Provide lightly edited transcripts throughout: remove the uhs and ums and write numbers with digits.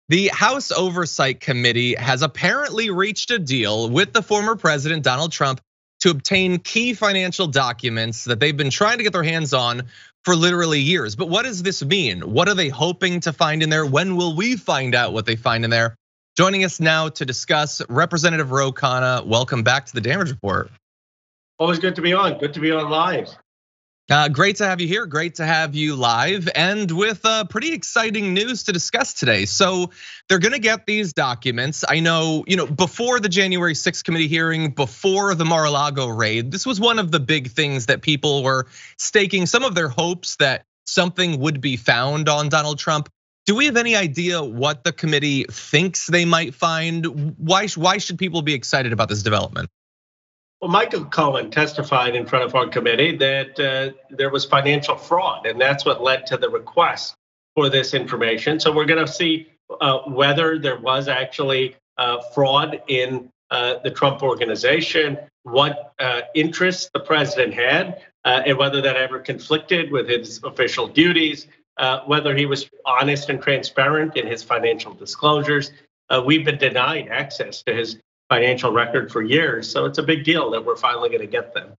The House Oversight Committee has apparently reached a deal with the former president, Donald Trump, to obtain key financial documents that they've been trying to get their hands on for literally years. But what does this mean? What are they hoping to find in there? When will we find out what they find in there? Joining us now to discuss, Representative Khanna. Welcome back to the Damage Report. Always good to be on. Good to be on live. Great to have you here. Great to have you live, and with pretty exciting news to discuss today. So they're going to get these documents. I know, before the January 6th committee hearing, before the Mar-a-Lago raid, this was one of the big things that people were staking some of their hopes that something would be found on Donald Trump. Do we have any idea what the committee thinks they might find? Why should people be excited about this development? Well, Michael Cohen testified in front of our committee that there was financial fraud, and that's what led to the request for this information. So we're going to see whether there was actually fraud in the Trump organization, what interests the president had, and whether that ever conflicted with his official duties, whether he was honest and transparent in his financial disclosures. We've been denied access to his financial record for years. So it's a big deal that we're finally going to get them.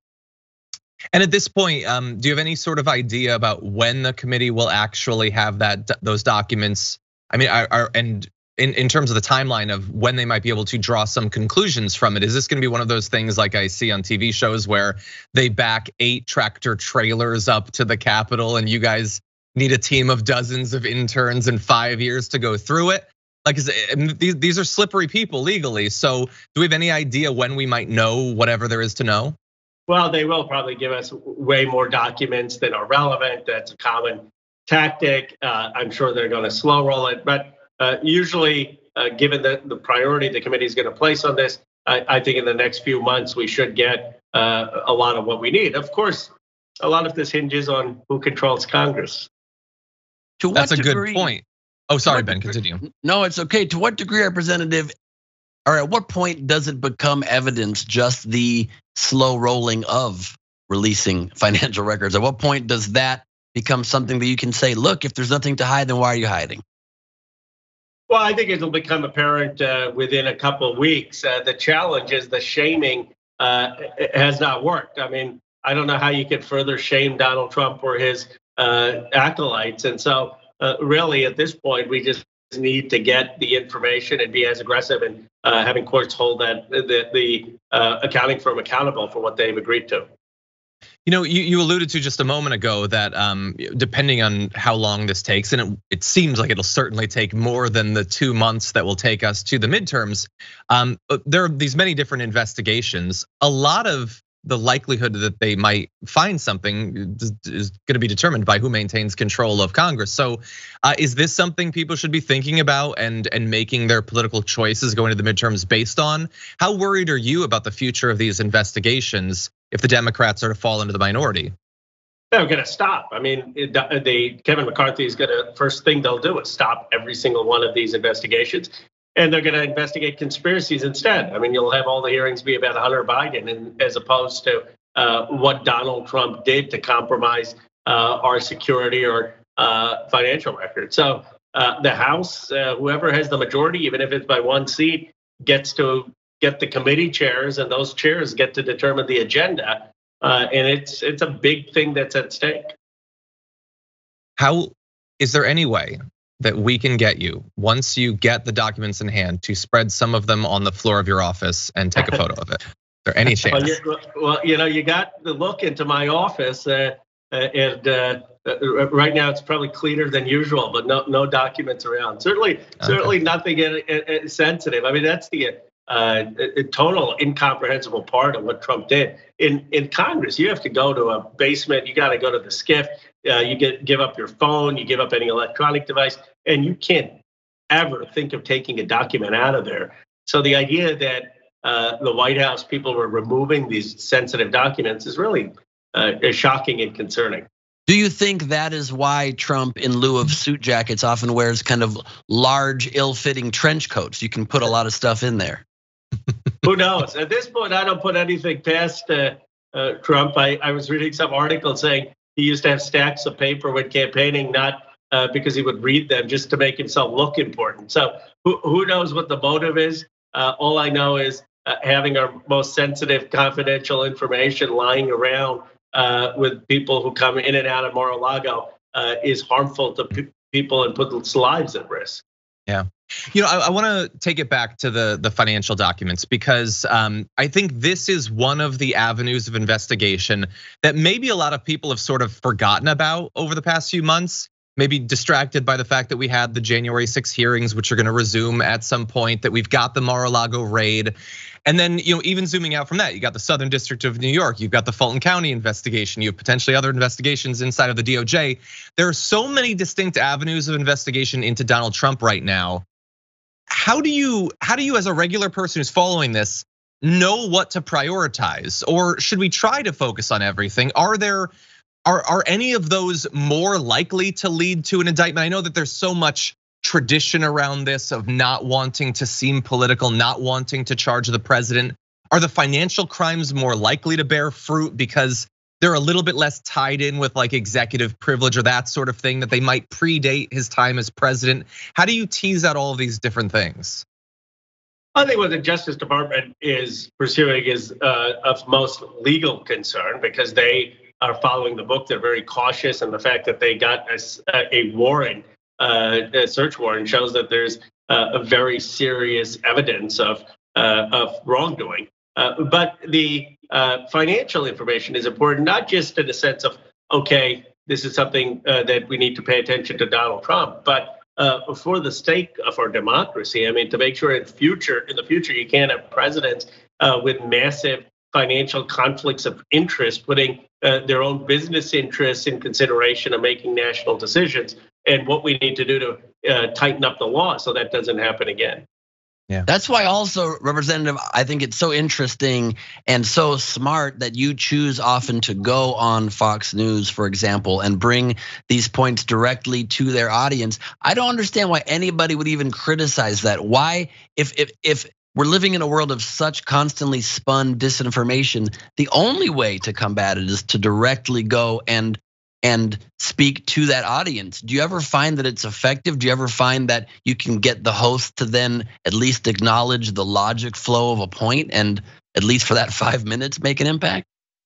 And at this point, do you have any sort of idea about when the committee will actually have those documents? I mean, and in terms of the timeline of when they might be able to draw some conclusions from it, is this going to be one of those things like I see on TV shows where they back 8 tractor trailers up to the Capitol and you guys need a team of dozens of interns and 5 years to go through it? Like, these are slippery people legally. So do we have any idea when we might know whatever there is to know? Well, they will probably give us way more documents than are relevant. That's a common tactic. I'm sure they're going to slow roll it. But usually, given the priority the committee is going to place on this, I think in the next few months, we should get a lot of what we need. Of course, a lot of this hinges on who controls Congress. That's a good point. Oh, sorry, Ben, continue. No, it's okay. To what degree, Representative, or at what point does it become evidence, just the slow rolling of releasing financial records? At what point does that become something that you can say, look, if there's nothing to hide, then why are you hiding? Well, I think it'll become apparent within a couple of weeks. The challenge is the shaming has not worked. I mean, I don't know how you could further shame Donald Trump or his acolytes. And so really, at this point, we just need to get the information and be as aggressive and having courts hold the accounting firm accountable for what they've agreed to. You alluded to just a moment ago that depending on how long this takes, and it seems like it'll certainly take more than the 2 months that will take us to the midterms. There are these many different investigations. A lot of the likelihood that they might find something is going to be determined by who maintains control of Congress. So is this something people should be thinking about and making their political choices going to the midterms based on? How worried are you about the future of these investigations if the Democrats are to fall into the minority? They're going to stop. I mean, Kevin McCarthy is going to, first thing they'll do is stop every single one of these investigations. And they're going to investigate conspiracies instead. I mean, you'll have all the hearings be about Hunter Biden, as opposed to what Donald Trump did to compromise our security or financial record. So the House, whoever has the majority, even if it's by 1 seat, gets to get the committee chairs, and those chairs get to determine the agenda. And it's a big thing that's at stake. How is there any way that we can get you, once you get the documents in hand, to spread some of them on the floor of your office and take a photo of it? Is there any chance? Well, you got the look into my office, and right now it's probably cleaner than usual, but no documents around. Certainly nothing sensitive. I mean, that's the total incomprehensible part of what Trump did. In Congress, you have to go to a basement. You got to go to the SCIF. You give up your phone. You give up any electronic device, and you can't ever think of taking a document out of there. So the idea that the White House people were removing these sensitive documents is really shocking and concerning. Do you think that is why Trump, in lieu of suit jackets, often wears kind of large, ill-fitting trench coats? You can put a lot of stuff in there. Who knows? At this point, I don't put anything past Trump. I was reading some article saying he used to have stacks of paper when campaigning, not because he would read them just to make himself look important. So who knows what the motive is? All I know is having our most sensitive, confidential information lying around with people who come in and out of Mar-a-Lago is harmful to people and puts lives at risk. Yeah. I want to take it back to the financial documents because I think this is one of the avenues of investigation that maybe a lot of people have sort of forgotten about over the past few months, maybe distracted by the fact that we had the January 6 hearings, which are going to resume at some point, that we've got the Mar-a-Lago raid. And then, even zooming out from that, you got the Southern District of New York, you've got the Fulton County investigation, you have potentially other investigations inside of the DOJ. There are so many distinct avenues of investigation into Donald Trump right now. How do you, as a regular person who's following this, know what to prioritize? Or should we try to focus on everything? Are any of those more likely to lead to an indictment? I know that there's so much tradition around this of not wanting to seem political, not wanting to charge the president. Are the financial crimes more likely to bear fruit because they're a little bit less tied in with like executive privilege or that sort of thing, that they might predate his time as president? How do you tease out all of these different things? I think what the Justice Department is pursuing is of most legal concern because they are following the book. They're very cautious, and the fact that they got a warrant, a search warrant, shows that there's a very serious evidence of wrongdoing. But the financial information is important, not just in the sense of, okay, this is something that we need to pay attention to Donald Trump, but for the sake of our democracy. I mean, to make sure in the future, you can't have presidents with massive financial conflicts of interest, putting their own business interests in consideration of making national decisions, and what we need to do to tighten up the law so that doesn't happen again. Yeah. That's why also, Representative, I think it's so interesting and so smart that you choose often to go on Fox News, for example, and bring these points directly to their audience. I don't understand why anybody would even criticize that. Why, if we're living in a world of such constantly spun disinformation, the only way to combat it is to directly go and speak to that audience. Do you ever find that it's effective? Do you ever find that you can get the host to then at least acknowledge the logic flow of a point and at least for that 5 minutes make an impact?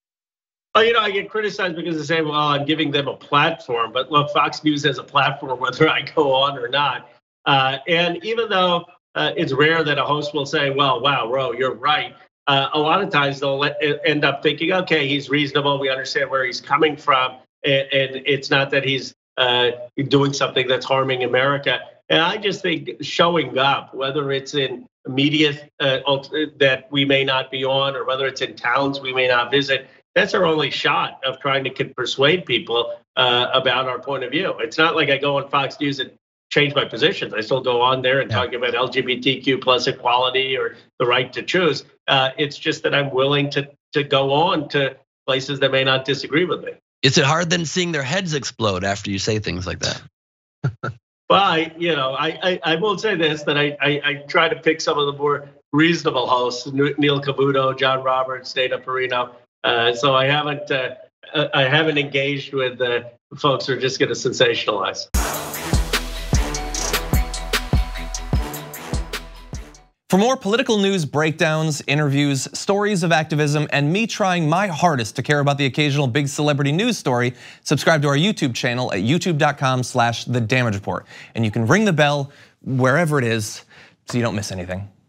Well, I get criticized because they say, well, I'm giving them a platform, but look, Fox News has a platform whether I go on or not. And even though it's rare that a host will say, well, wow, Ro, you're right. A lot of times they'll end up thinking, okay, he's reasonable. We understand where he's coming from. And it's not that he's doing something that's harming America. And I just think showing up, whether it's in media that we may not be on, or whether it's in towns we may not visit, that's our only shot of trying to persuade people about our point of view. It's not like I go on Fox News and change my positions. I still go on there and talk about LGBTQ plus equality or the right to choose. It's just that I'm willing to go on to places that may not disagree with me. Is it hard then seeing their heads explode after you say things like that? Well, I will say this, that I try to pick some of the more reasonable hosts, Neil Cavuto, John Roberts, Dana Perino. So I haven't engaged with folks who are just going to sensationalize. For more political news breakdowns, interviews, stories of activism, and me trying my hardest to care about the occasional big celebrity news story, subscribe to our YouTube channel at youtube.com/The Damage Report. And you can ring the bell wherever it is so you don't miss anything.